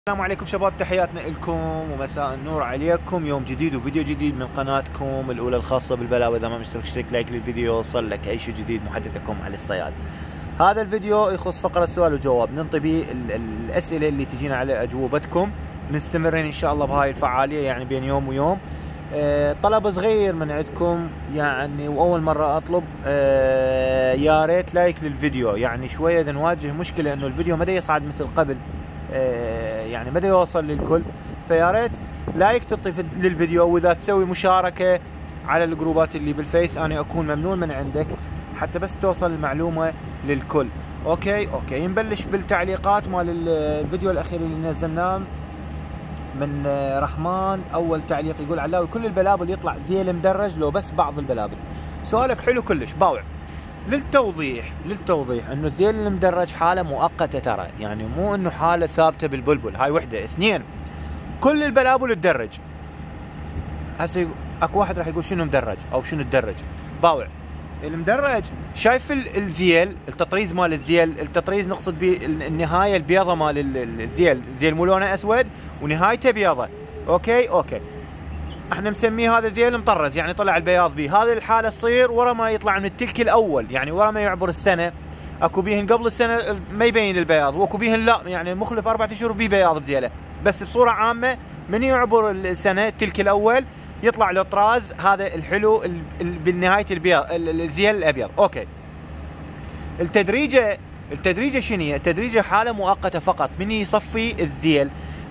السلام عليكم شباب، تحياتنا لكم ومساء النور عليكم. يوم جديد وفيديو جديد من قناتكم الاولى الخاصه بالبلاوي. اذا ما مشترك اشترك، لايك للفيديو، وصل لك اي شيء جديد. محدثكم علي الصياد. هذا الفيديو يخص فقره سؤال وجواب، ننطي به الاسئله اللي تجينا على اجوبتكم. مستمرين ان شاء الله بهاي الفعاليه، يعني بين يوم ويوم. طلب صغير من عندكم يعني، واول مره اطلب، يا ريت لايك للفيديو. يعني شويه نواجه مشكله انه الفيديو ما يصعد مثل قبل، يعني بدا يوصل للكل. فيا ريت لايك تطي للفيديو، واذا تسوي مشاركه على الجروبات اللي بالفيس انا اكون ممنون من عندك، حتى بس توصل المعلومه للكل. اوكي نبلش بالتعليقات مال الفيديو الاخير اللي نزلناه من رحمن. اول تعليق يقول: علاوي كل البلابل يطلع ذيل مدرج لو بس بعض البلابل؟ سؤالك حلو كلش باوع. للتوضيح انه الذيل المدرج حاله مؤقته ترى، يعني مو انه حاله ثابته بالبلبل. هاي وحده. اثنين، كل البلابل تدرج. هسه اكو واحد راح يقول شنو مدرج او شنو تدرج؟ باوع، المدرج شايف الذيل، التطريز مال الذيل. التطريز نقصد به النهايه البيضه مال الذيل مو لونه اسود ونهايته بيضه. اوكي احنا مسميه هذا ذيل مطرز، يعني طلع البياض به. هذه الحاله تصير ورا ما يطلع من التلك الاول، يعني ورا ما يعبر السنه. اكو بيهن قبل السنه ما يبين البياض، واكو بيهن لا، يعني مخلف 4 اشهر وبيه بياض بذيله. بس بصوره عامه من يعبر السنه التلك الاول يطلع له طراز هذا الحلو بالنهايه البياض، الذيل الابيض. اوكي، التدريجه شنو هي؟ التدريجه حاله مؤقته فقط. من يصفي الذيل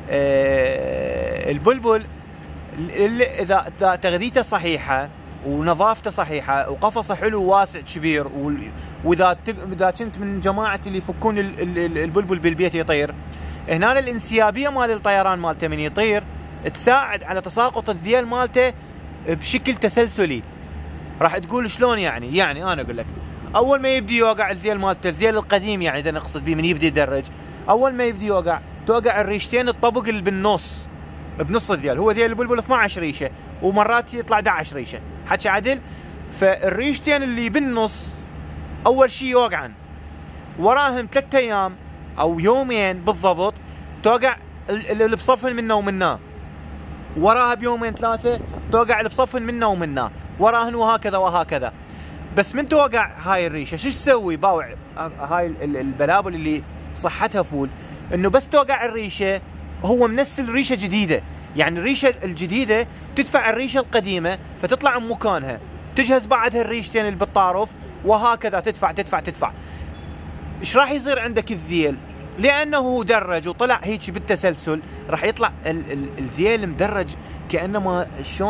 البلبل اذا تغذيته صحيحه ونظافته صحيحه وقفصه حلو واسع كبير، واذا كنت من جماعه اللي يفكون البلبل بالبيت يطير، هنا الانسيابيه مال الطيران مالته من يطير تساعد على تساقط الذيل مالته بشكل تسلسلي. راح تقول شلون يعني انا اقول لك. اول ما يبدي يوقع الذيل مالته، الذيل القديم يعني اذا نقصد به، من يبدي يدرج، اول ما يبدي توقع الريشتين الطبق اللي بنص الذيل. هو ذيل البلبل 12 ريشه ومرات يطلع 11 ريشه، حكي عدل. فالريشتين اللي بالنص اول شيء يوقعن، وراهم 3 ايام او يومين بالضبط توقع اللي بصفن منه ومناه، وراها بيومين 3 توقع اللي بصفن منه ومناه، وراهن وهكذا. بس من توقع هاي الريشه شو تسوي باوع؟ هاي البلابل اللي صحتها فول، انه بس توقع الريشه هو منسل ريشه جديده. يعني الريشه الجديده تدفع الريشه القديمه فتطلع من مكانها، تجهز بعدها الريشتين اللي بالطارف، وهكذا تدفع. ايش راح يصير عندك الذيل؟ لانه درج وطلع هيك بالتسلسل، راح يطلع الذيل مدرج كانما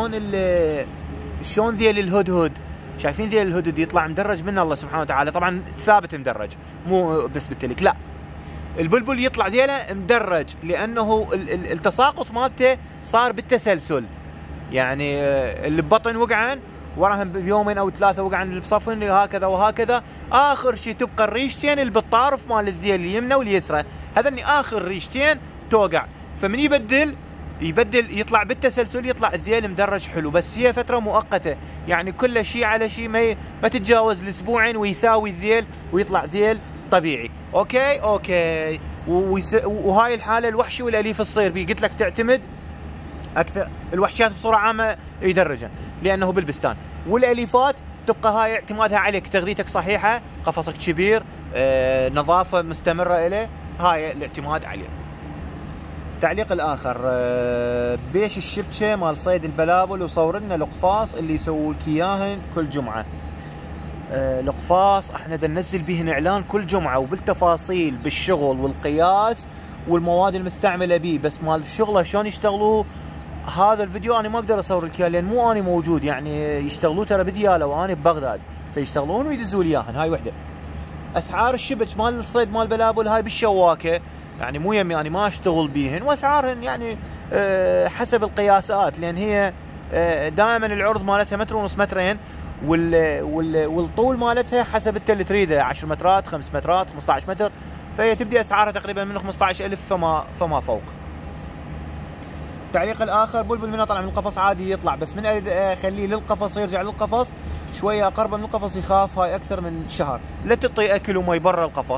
شلون ذيل الهدهد. شايفين ذيل الهدهد يطلع مدرج من الله سبحانه وتعالى، طبعا ثابت مدرج مو بس بالتلك، لا، البلبل يطلع ذيله مدرج لانه التساقط مالته صار بالتسلسل. يعني اللي ببطن وقعن، وراهم بيومين او 3 وقعن اللي بصفن، وهكذا. اخر شيء تبقى الريشتين اللي بالطارف مال الذيل اليمنى واليسرى، هذني اخر ريشتين توقع. فمن يبدل يطلع بالتسلسل، يطلع الذيل مدرج حلو. بس هي فتره مؤقته، يعني كل شيء على شيء، ما تتجاوز الاسبوعين ويساوي الذيل ويطلع ذيل طبيعي. اوكي وهاي الحاله الوحشي والاليف تصير بيه. قلت لك تعتمد اكثر الوحشيات بصوره عامه يدرجن لانه بالبستان، والاليفات تبقى هاي اعتمادها عليك، تغذيتك صحيحه، قفصك كبير، نظافه مستمره له، هاي الاعتماد عليه. التعليق الاخر: بيش الشبكه مال صيد البلابل وصور لنا القفاص اللي يسووا لك اياهن كل جمعه. القفاص احنا ننزل بهن اعلان كل جمعه وبالتفاصيل بالشغل والقياس والمواد المستعمله به، بس مال الشغله شلون يشتغلوه هذا الفيديو انا ما اقدر اصور لك اياه لان مو انا موجود. يعني يشتغلوه ترى بدياله وانا ببغداد، فيشتغلون ويدزوا لي اياهن. هاي وحده. اسعار الشبك مال الصيد مال بلابل هاي بالشواكه، يعني مو يمي انا ما اشتغل بيهن، واسعارهن يعني حسب القياسات، لان هي دائما العرض مالتها 1.5 مترين، والطول مالتها حسب انت اللي تريده، 10 مترات 5 مترات 15 متر، فهي تبدي اسعارها تقريبا من 15,000 فما فوق. التعليق الاخر: بلبل من طلع من القفص عادي يطلع، بس من اريد اخليه للقفص يرجع للقفص شويه اقربه من القفص يخاف. هاي اكثر من شهر، لا تعطي اكل ومي برا القفص،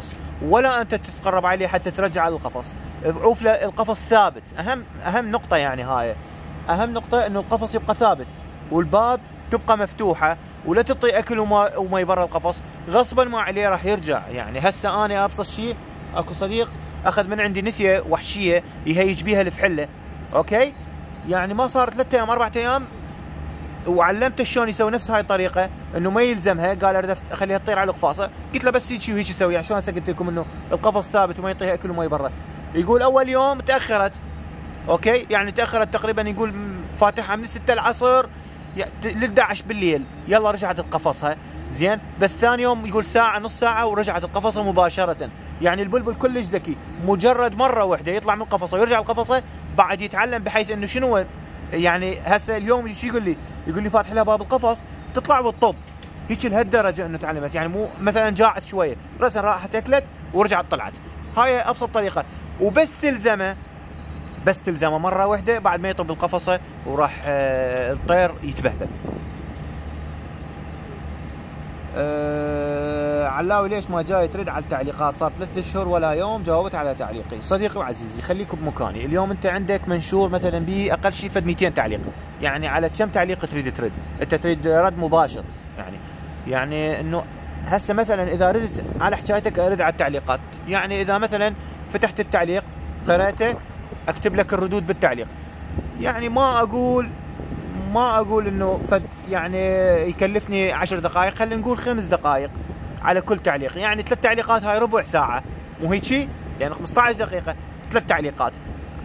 ولا انت تتقرب عليه حتى ترجع القفص. عوف له القفص ثابت. اهم نقطه يعني هاي اهم نقطه، انه القفص يبقى ثابت والباب تبقى مفتوحه، ولا تعطي اكل وما برا القفص، غصبا ما عليه راح يرجع. يعني هسه انا ابسط شيء، اكو صديق اخذ من عندي نثيه وحشيه يهيج بيها الفحله، اوكي، يعني ما صار 3 ايام 4 ايام، وعلمته شلون يسوي نفس هاي الطريقه، انه ما يلزمها. قال اريد اخليها تطير على القفاصه، قلت له بس هيك وهيك يسوي، يعني شلون هسه قلت لكم انه القفص ثابت وما يعطيها اكل وما برا. يقول اول يوم تاخرت، اوكي، يعني تاخرت تقريبا، يقول فاتحها من 6 العصر ل 11 بالليل، يلا رجعت القفصها زين. بس ثاني يوم يقول ساعه نص ساعه ورجعت القفصه مباشره. يعني البلبل كلش ذكي، مجرد مره واحده يطلع من القفصه ويرجع القفصه بعد يتعلم، بحيث انه شنو يعني هسه اليوم شو يقول لي؟ يقول لي فاتح لها باب القفص تطلع بالطب، هيك لهالدرجه انه تعلمت. يعني مو مثلا جاعت شويه راسا راحت اكلت ورجعت طلعت. هاي ابسط طريقه، وبس تلزمه مره واحده بعد ما يطب القفصه وراح الطير يتبهذل. علاوي ليش ما جاي ترد على التعليقات؟ صار 3 اشهر ولا يوم جاوبت على تعليقي. صديقي وعزيزي خليك بمكاني، اليوم انت عندك منشور مثلا به اقل شيء فد 200 تعليق، يعني على كم تعليق تريد ترد؟ انت تريد رد مباشر، يعني انه هسه مثلا اذا ردت على حكايتك ارد على التعليقات. يعني اذا مثلا فتحت التعليق قرأته اكتب لك الردود بالتعليق. يعني ما اقول انه فد يعني يكلفني 10 دقائق، خلينا نقول 5 دقائق على كل تعليق. يعني 3 تعليقات هاي ربع ساعه، مو هيك؟ يعني 15 دقيقه 3 تعليقات،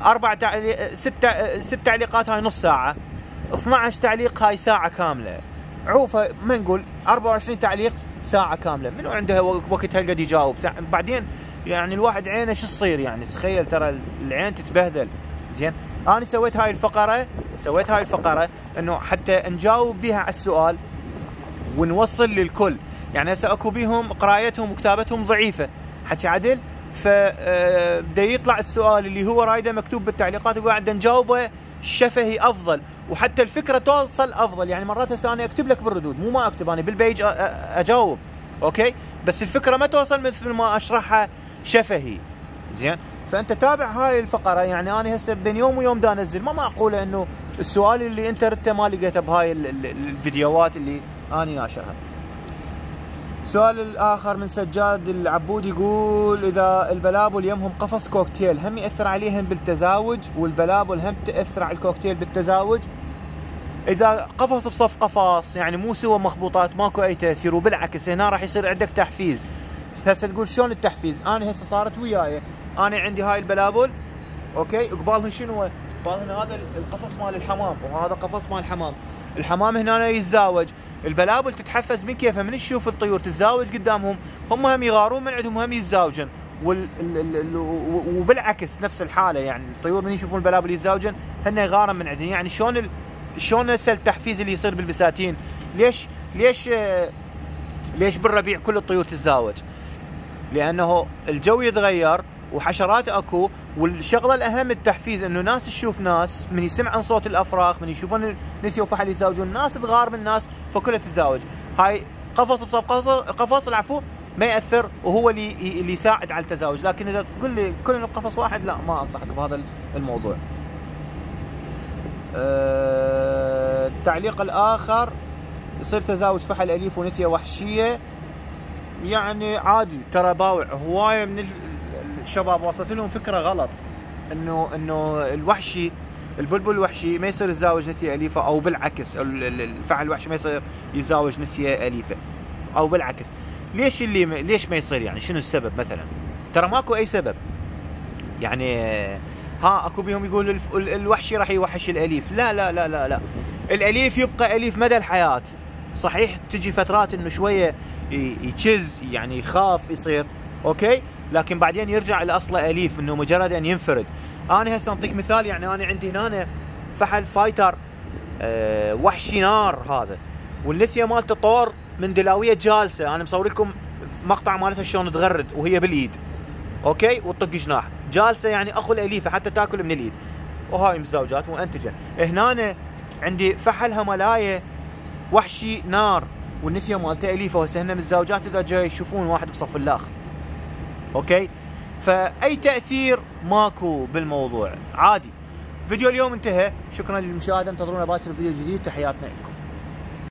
6 تعليقات هاي نص ساعه، 12 تعليق هاي ساعه كامله. عوفه ما نقول 24 تعليق ساعه كامله، منو عنده وقت هالقد يجاوب؟ بعدين يعني الواحد عينه شو تصير؟ يعني تخيل ترى العين تتبهذل. زين، انا سويت هاي الفقره انه حتى نجاوب بها على السؤال ونوصل للكل. يعني هسه اكو بيهم قرايتهم وكتابتهم ضعيفه، حكي عدل، فبدا يطلع السؤال اللي هو رايده مكتوب بالتعليقات وقاعد نجاوبه شفهي افضل، وحتى الفكره توصل افضل. يعني مرات هسه انا اكتب لك بالردود، مو ما اكتب انا بالبيج اجاوب، اوكي، بس الفكره ما توصل مثل ما اشرحها شفهي. زين، فانت تابع هاي الفقره. يعني انا هسه بين يوم ويوم دا انزل، ما معقوله انه السؤال اللي انت ردته ما لقيته بهاي الفيديوهات اللي انا ناشرها. السؤال الاخر من سجاد العبود يقول اذا البلابل يمهم قفص كوكتيل هم ياثر عليهم بالتزاوج، والبلابل هم تاثر على الكوكتيل بالتزاوج؟ اذا قفص بصف قفص يعني مو سوى مخبوطات ماكو اي تاثير، وبالعكس هنا راح يصير عندك تحفيز. هسه تقول شلون التحفيز؟ انا هسه صارت وياي، انا عندي هاي البلابل، اوكي، قبالهن شنو؟ قبالهن هذا القفص مال الحمام، وهذا قفص مال الحمام. الحمام هنا يتزاوج، البلابل تتحفز من كيفها؟ من تشوف الطيور تتزاوج قدامهم، هم يغارون من عندهم هم يتزاوجن، وبالعكس نفس الحاله. يعني الطيور من يشوفون البلابل يتزاوجن هن يغارن من عندهم. يعني شلون هسه التحفيز اللي يصير بالبساتين؟ ليش بالربيع كل الطيور تتزاوج؟ لانه الجو يتغير وحشرات اكو، والشغله الاهم التحفيز، انه ناس تشوف ناس من يسمع عن صوت الافراخ، من يشوفون نثيه وفحل يتزاوجون، ناس تغار من ناس فكلها تتزاوج. هاي قفص بصف قفص العفو ما ياثر، وهو اللي يساعد على التزاوج. لكن اذا تقول لي كل القفص واحد، لا، ما انصحك بهذا الموضوع. التعليق الاخر يصير تزاوج فحل اليف ونثيه وحشيه، يعني عادي ترى باوع. هوايه من الشباب وصلت لهم فكره غلط، انه الوحشي البلبل الوحشي ما يصير يتزاوج نثيه اليفه، او بالعكس الفحل الوحشي ما يصير يتزاوج نثيه اليفه، او بالعكس. ليش ما يصير؟ يعني شنو السبب مثلا؟ ترى ماكو اي سبب. يعني اكو بيهم يقول الوحشي راح يوحش الاليف. لا لا لا لا لا، الاليف يبقى اليف مدى الحياه. صحيح تجي فترات انه شويه يتشز، يعني يخاف يصير، اوكي، لكن بعدين يرجع لاصله اليف، انه مجرد ان ينفرد. انا هسه اعطيك مثال. يعني انا عندي هنا فحل فايتر وحشي نار هذا، والنثيه مالته طور من دلاويه جالسه. انا مصور لكم مقطع مالتها شلون تغرد وهي بالايد، اوكي، وتطق جناح جالسه، يعني اخو الاليفه حتى تاكل من الايد. وهاي متزوجات مؤنتجه. هنا عندي فحل هملايه وحشي نار، والنثيه مالته اليفه، وهسه هن متزوجات. اذا جاي يشوفون واحد بصف الاخ، اوكي، فاي تاثير ماكو بالموضوع، عادي. فيديو اليوم انتهى، شكرا للمشاهده، انتظرونا باكر فيديو جديد، تحياتنا لكم.